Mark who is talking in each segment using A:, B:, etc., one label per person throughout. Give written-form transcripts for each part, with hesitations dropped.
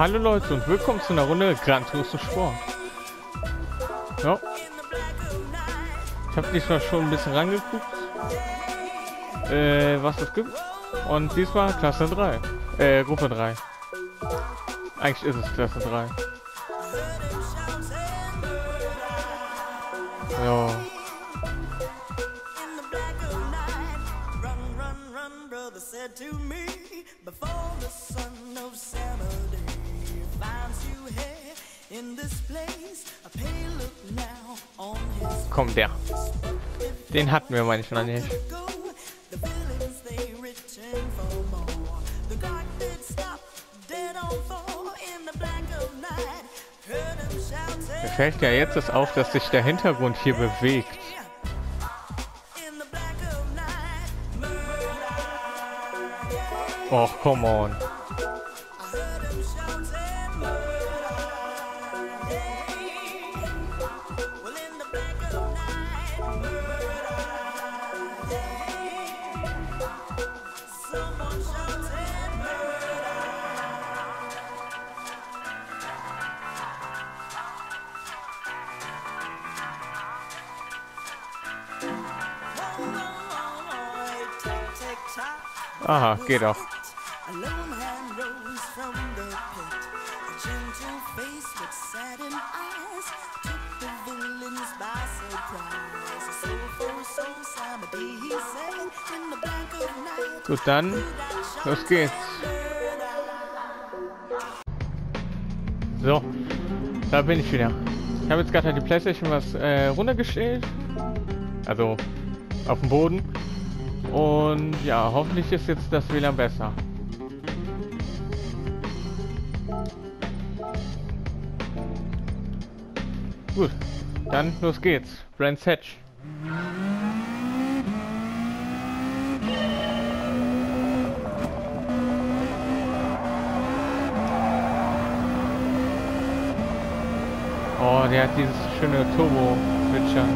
A: Hallo Leute und willkommen zu einer Runde Gran Turismo Sport. Ja. Ich habe diesmal schon ein bisschen rangeguckt, was es gibt. Und diesmal Klasse 3. Gruppe 3. Eigentlich ist es Klasse 3. So. Komm, der. Den hatten wir manchmal nicht. Mir fällt ja jetzt das auf, dass sich der Hintergrund hier bewegt. Och, come on. Aha, geht auch. Gut, dann los geht's. So, da bin ich wieder. Ich habe jetzt gerade die PlayStation was runtergestellt, also auf dem Boden. Und ja, hoffentlich ist jetzt das WLAN besser. Gut, dann los geht's. Brands Hatch. Oh, der hat dieses schöne Turbo-Switchern.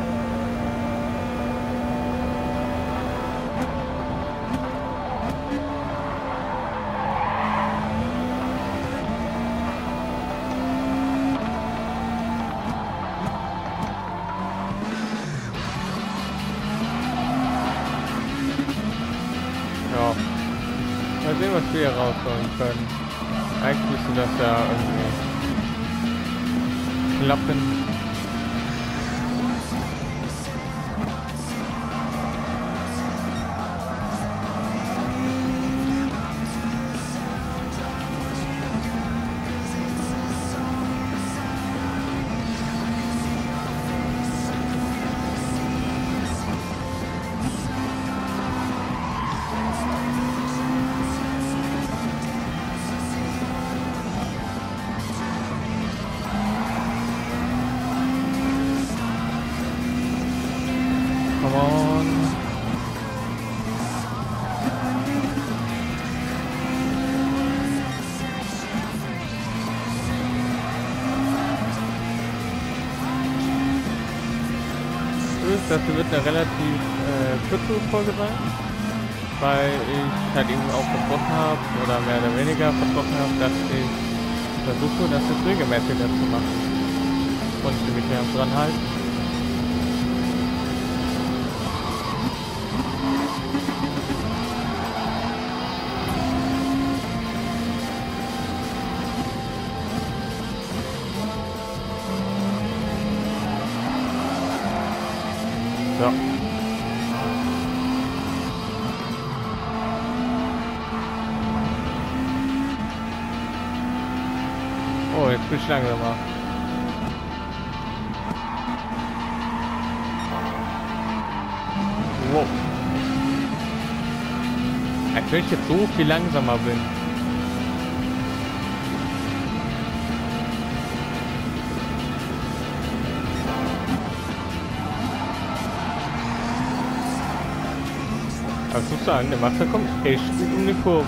A: Mal sehen, was wir hier rausholen können. Eigentlich müsste das ja irgendwie klappen. Das wird eine relativ kurze Folge sein, weil ich halt eben auch versprochen habe, oder mehr oder weniger versprochen habe, dass ich versuche, das jetzt regelmäßiger zu machen. Und ich mich mehr dran halten. So. Oh, jetzt bin ich langsamer. Wow. Als wenn ich jetzt so viel langsamer bin. Aber ich muss sagen, der Master kommt echt gut um die Kurve.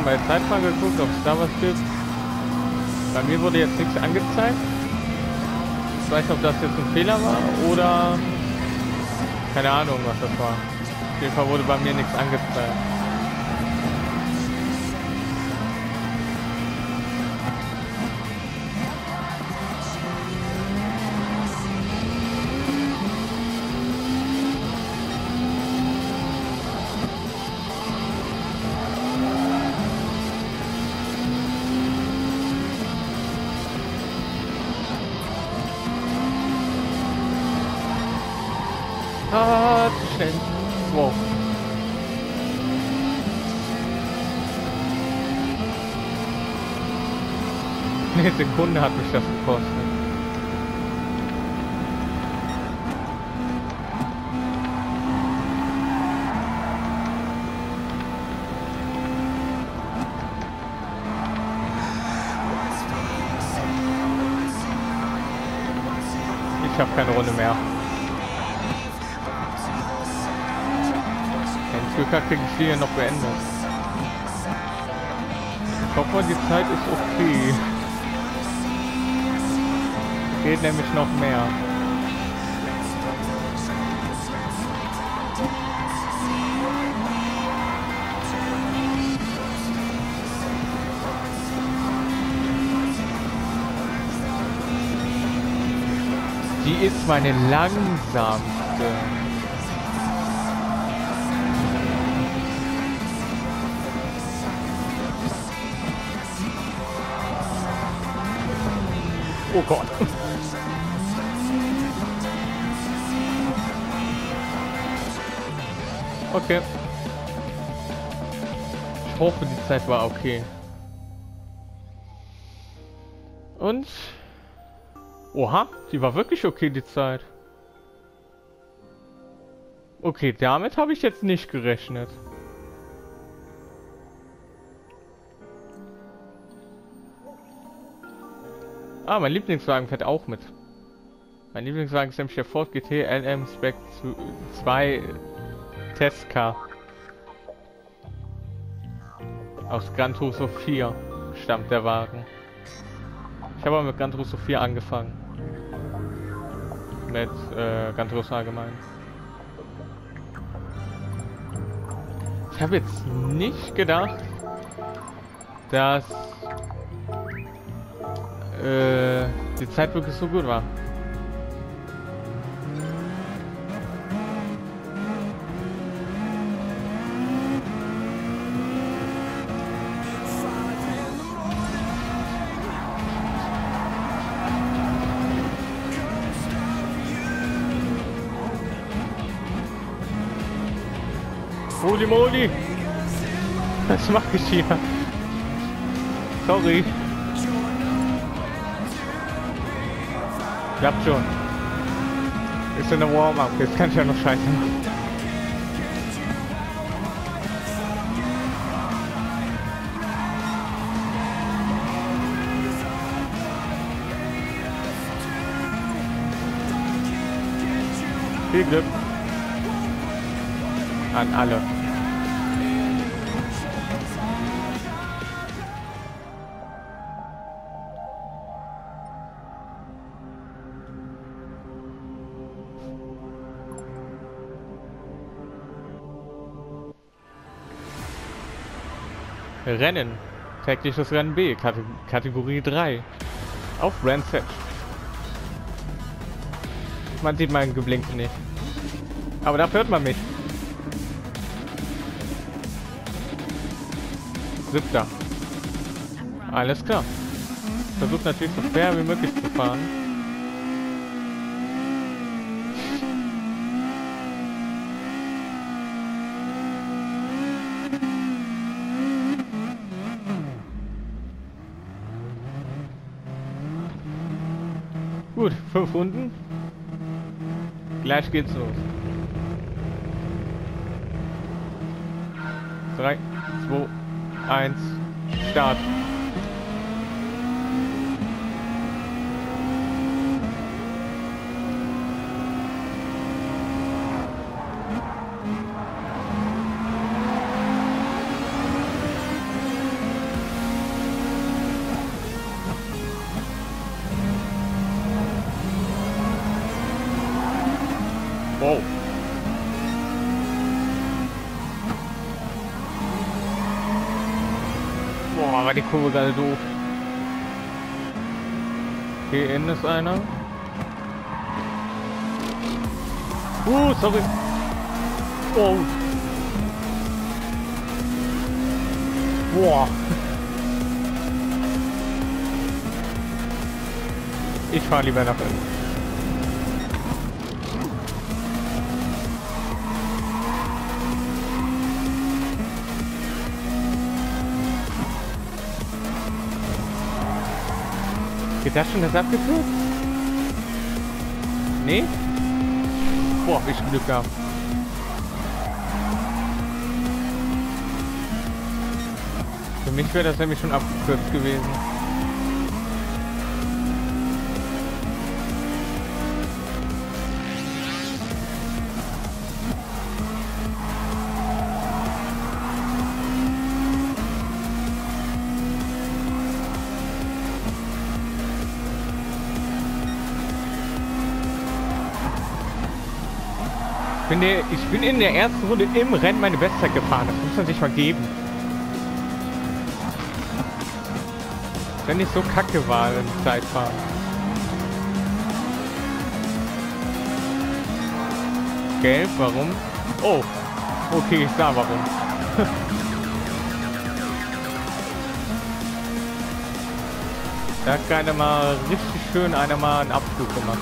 A: meine Zeit mal geguckt, ob es da was gibt. Bei mir wurde jetzt nichts angezeigt. Ich weiß nicht, ob das jetzt ein Fehler war oder keine Ahnung, was das war. Auf jeden Fall wurde bei mir nichts angezeigt. Ah, zu schnell. Wow. Eine Sekunde hat mich das gekostet. Ich habe keine Runde mehr. Glück hat, kriege ich hier noch beendet. Ich hoffe, die Zeit ist okay. Geht nämlich noch mehr. Die ist meine langsamste. Oh Gott. Okay. Ich hoffe, die Zeit war okay. Und? Oha, die war wirklich okay, die Zeit. Okay, damit habe ich jetzt nicht gerechnet. Ah, mein Lieblingswagen fährt auch mit. Mein Lieblingswagen ist nämlich der Ford GT LM Spec 2 Testcar. Aus Gran Turismo 4 stammt der Wagen. Ich habe aber mit Gran Turismo 4 angefangen. Mit Gran Turismo allgemein. Ich habe jetzt nicht gedacht, dass die Zeit wirklich so gut war. Holy moly! Was mache ich hier? Sorry. Klappt schon. Ist in der Warm-up. Jetzt kann ich ja noch Scheiße machen. Viel Glück an alle. Rennen. Tägliches Rennen B, Kategorie 3. Auf Brand Z. Man sieht mein Geblink nicht. Aber da hört man mich. 7. Alles klar. Versucht natürlich so fair wie möglich zu fahren. Gut, 5 Runden. Gleich geht's los. 3, 2, 1, Start. die Kurve gerade doof. Hier innen ist einer. Sorry. Oh. Boah. Ich fahre lieber nach innen. Geht das schon das abgeführt? Nee? Boah, hab ich Glück gehabt. Für mich wäre das nämlich schon abgekürzt gewesen. Ich bin in der ersten Runde im Rennen meine Bestzeit gefahren. Das muss man sich mal geben. Wenn ich so kacke war im Zeitfahren. Gelb, warum? Oh, okay, ich sah warum. Da hat keiner mal richtig schön einen Abflug gemacht.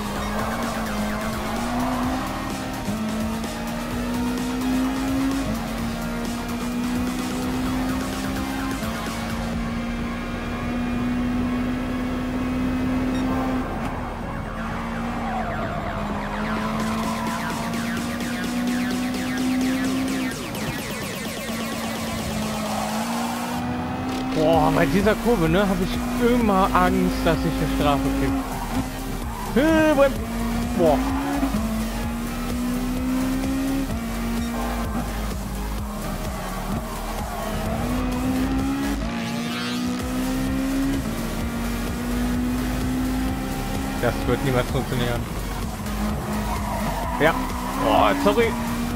A: Boah, bei dieser Kurve, ne, habe ich immer Angst, dass ich eine Strafe kriege. Boah. Das wird niemals funktionieren. Ja. Oh, sorry.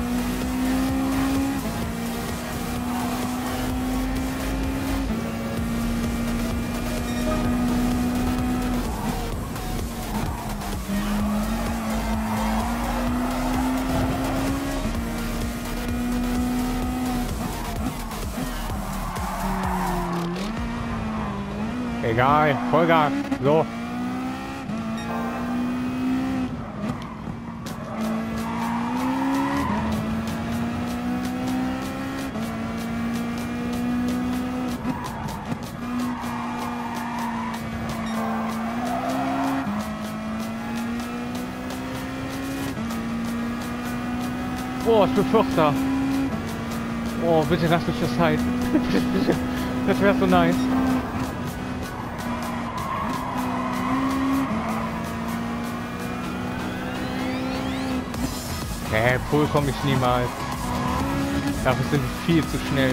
A: Egal, Vollgas, so. Oh, ich bin Förster. Oh, bitte lass mich das halten. Bitte. Das wäre so nice. Pol komme ich niemals. Dafür sind wir viel zu schnell.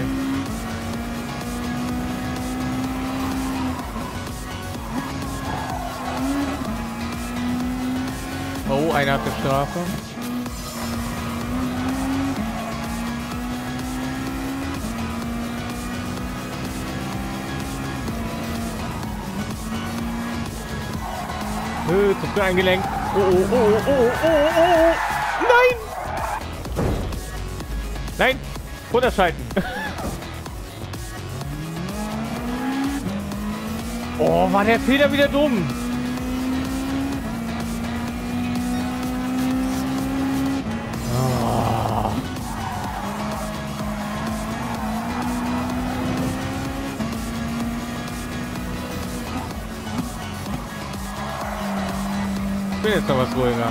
A: Oh, einer hat eine Strafe. Zu früh eingelenkt. Oh. Nein! Nein! Runterschalten! Oh, war der Fehler wieder dumm! Oh. Ich bin jetzt noch was ruhiger.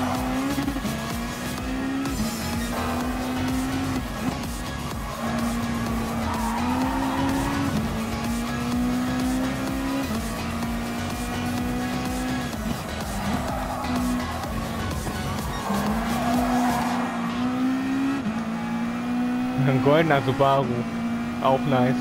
A: Ein goldener Subaru. Auch nice.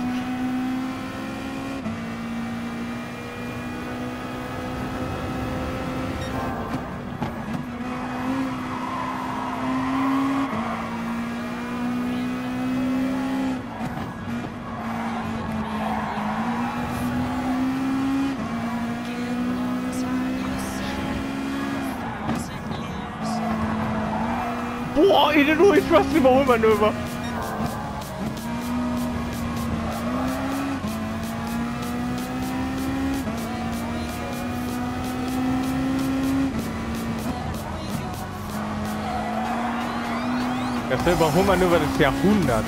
A: Boah, in nur ich was Überholmanöver. Das Überholmanöver des Jahrhunderts.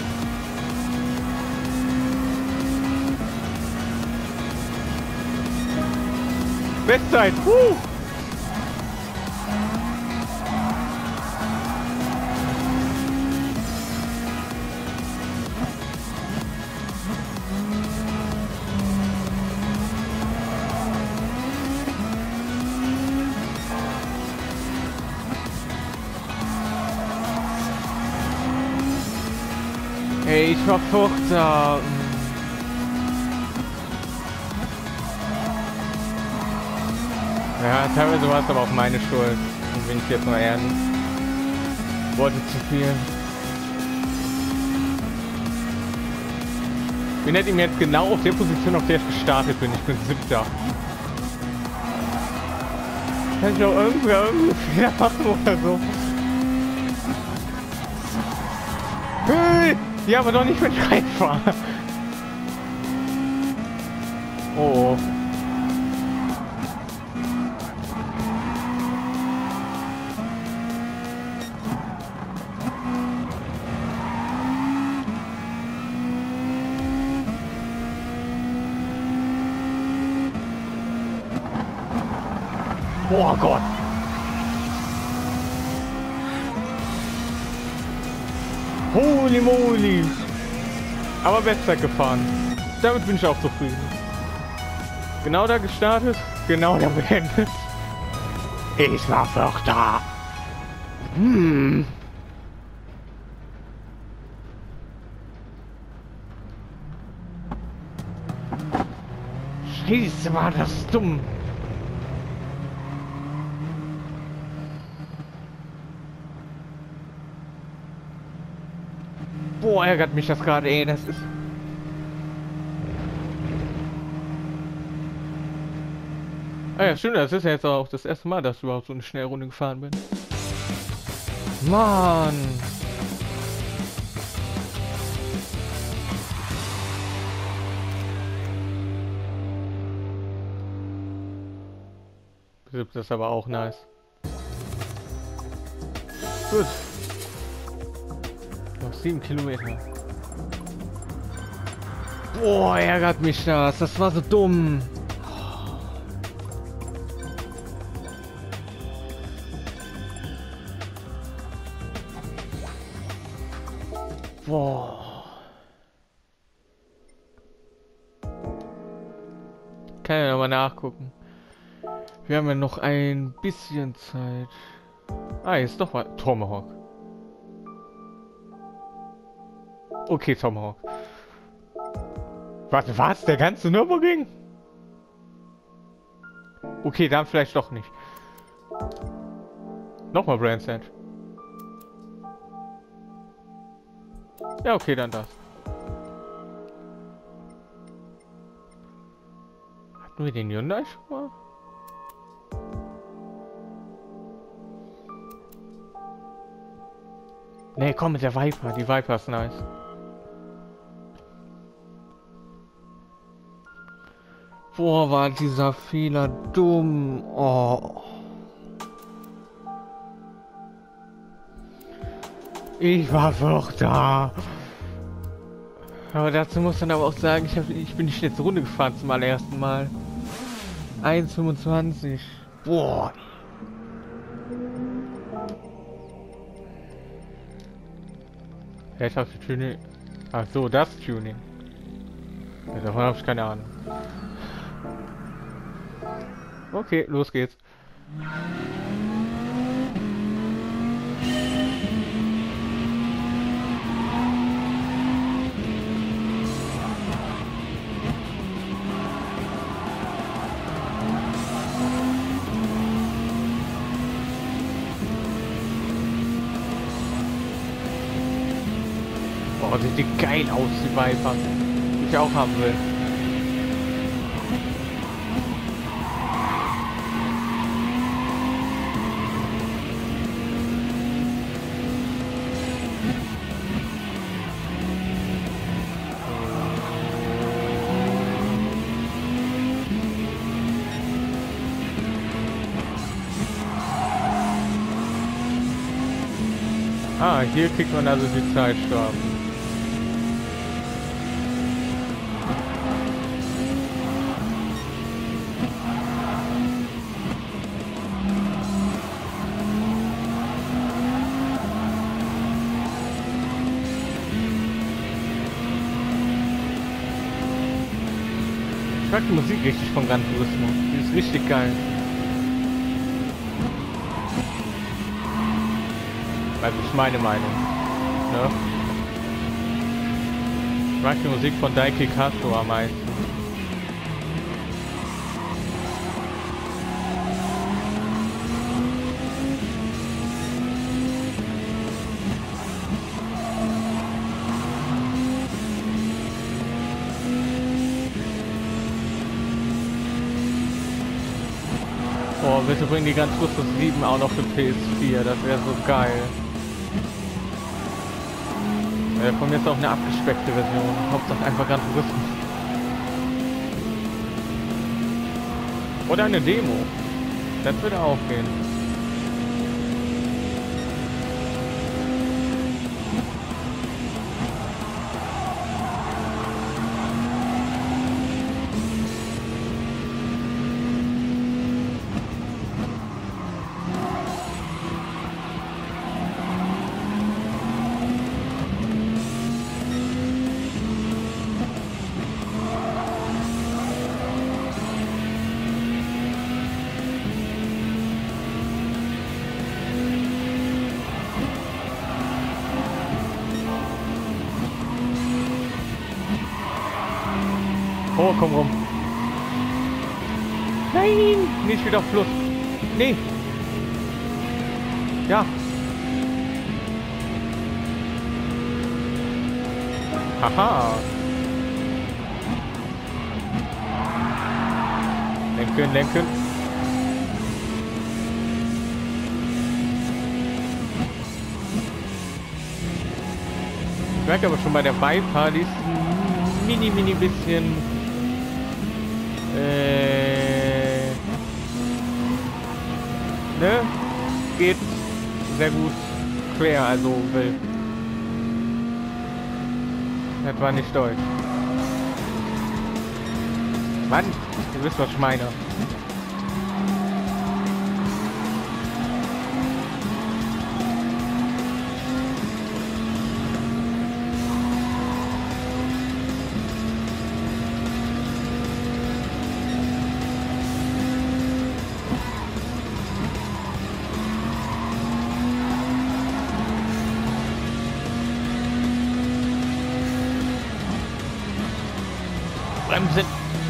A: Bestzeit. Ey, ich war Furchter. Ja, teilweise war es aber auch meine Schuld. Und bin ich jetzt mal ehrlich. Wollte zu viel. Bin hätte ihm jetzt genau auf der Position, auf der ich gestartet bin. Ich bin 7. Kann ich auch irgendwie Fehler machen oder so? Hey! Ja, aber doch nicht, wenn ich reinfahre. Oh. Oh Gott. Holy moly. Aber Bestzeit gefahren. Damit bin ich auch zufrieden. Genau da gestartet, genau da beendet. Ich war Vierter. Scheiße, war das dumm. Boah, ärgert mich das gerade, ey, das ist... Ah ja, stimmt, das ist ja jetzt auch das erste Mal, dass ich überhaupt so eine Schnellrunde gefahren bin. Mann! Das ist aber auch nice. Gut. Noch 7 Kilometer. Boah, ärgert mich das. Das war so dumm. Boah. Kann ja nochmal nachgucken. Wir haben ja noch ein bisschen Zeit. Ah, jetzt doch mal Tomahawk. Okay, Tomahawk. Warte, was? Der ganze Nürburgring? Okay, dann vielleicht doch nicht. Nochmal Brands Edge. Ja, okay, dann das. Hatten wir den Hyundai schon mal? Nee, komm mit der Viper. Die Viper ist nice. Boah, war dieser Fehler dumm. Oh. Ich war Vierter. Aber dazu muss man aber auch sagen, ich bin die schnellste Runde gefahren zum allerersten Mal. 1,25. Boah. Jetzt hast du Tuning. Ach so, das Tuning. Ja, davon habe ich keine Ahnung. Okay, los geht's. Boah, sieht die geil aus, die Viper. Die ich auch haben will. Ah, hier kriegt man also die Zeitstrafen. Ich mag die Musik richtig von Gran Turismo. Die ist richtig geil. Also ist meine Meinung. Ne? Ich mag die Musik von Daiki Katsu am meisten. Oh, bitte bringen die Gran Turismo 7 auch noch für PS4, das wäre so geil. Von mir ist auch eine abgespeckte Version. Hauptsache einfach Gran Turismo. Oder eine Demo. Das würde auch gehen. Oh, komm rum. Nein, nicht wieder auf Fluss. Nee. Ja. Haha. Lenken, lenken. Ich merke aber schon bei der Viper, die ist ein mini bisschen ne? Geht sehr gut quer, also will. Das war nicht deutsch. Mann, du wisst, was ich meine. Bremsen.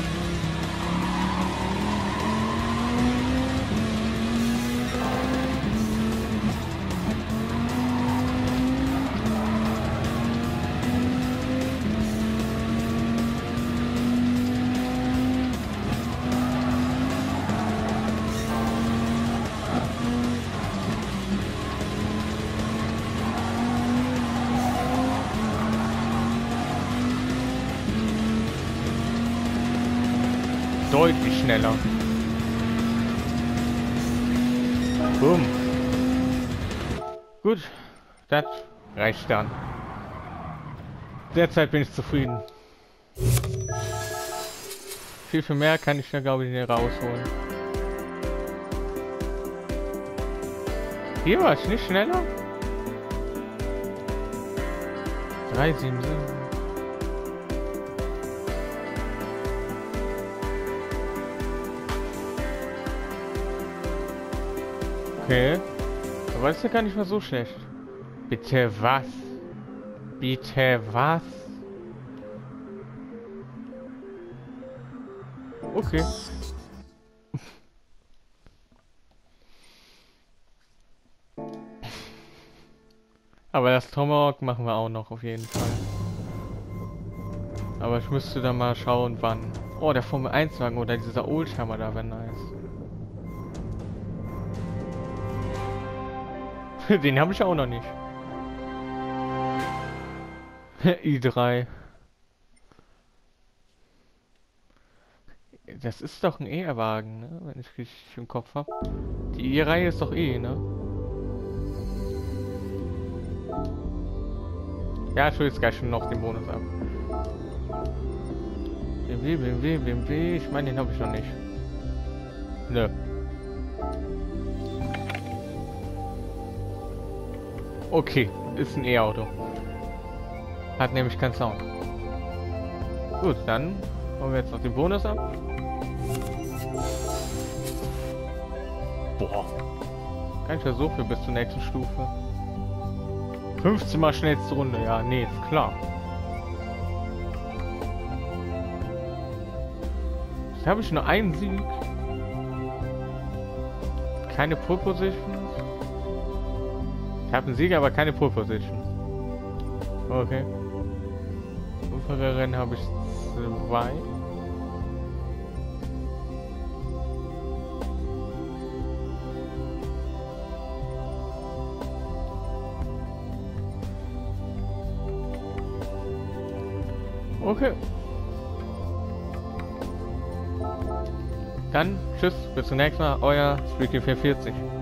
A: Deutlich schneller. Boom. Gut, das reicht dann. Derzeit bin ich zufrieden. Viel mehr kann ich da glaube ich nicht rausholen. Hier war ich nicht schneller. 3,7. Okay. Aber das ist ja gar nicht mal so schlecht. Bitte was? Bitte was? Okay. Aber das Tomahawk machen wir auch noch auf jeden Fall. Aber ich müsste da mal schauen, wann. Oh, der Formel 1 Wagen oder dieser Oldtimer da wäre nice. Den habe ich auch noch nicht. i3. Das ist doch ein E-Wagen, ne? Wenn ich richtig im Kopf habe. Die E-Reihe ist doch E, ne? Ja, ich will jetzt gleich schon noch den Bonus ab. BMW. Ich meine, den habe ich noch nicht. Nö. Okay, ist ein E-Auto. Hat nämlich keinen Sound. Gut, dann holen wir jetzt noch den Bonus ab. Boah. Kann ich ja so viel bis zur nächsten Stufe. 15 mal schnellste Runde. Ja, nee, ist klar. Jetzt habe ich nur einen Sieg. Keine Pole Position. Ich habe einen Sieg, aber keine Pole Position. Okay. Rennen habe ich 2. Okay. Dann tschüss, bis zum nächsten Mal, euer Streaky 440.